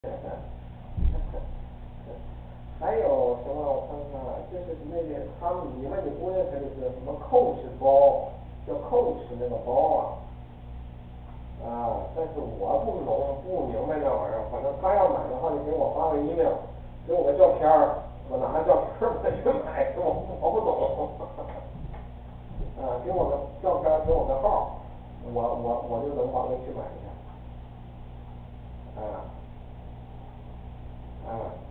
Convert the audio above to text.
还有什么？我看看啊，就是那个他们，你们国内它就是什么Coach包，叫 Coach 那个包啊。但是我不明白那玩意儿，反正他要买的话，就给我发个 email，给我个照片儿，我拿着照片儿我去买，我不懂。给我个照片儿，给我个号，我就能往那去买去。啊啊。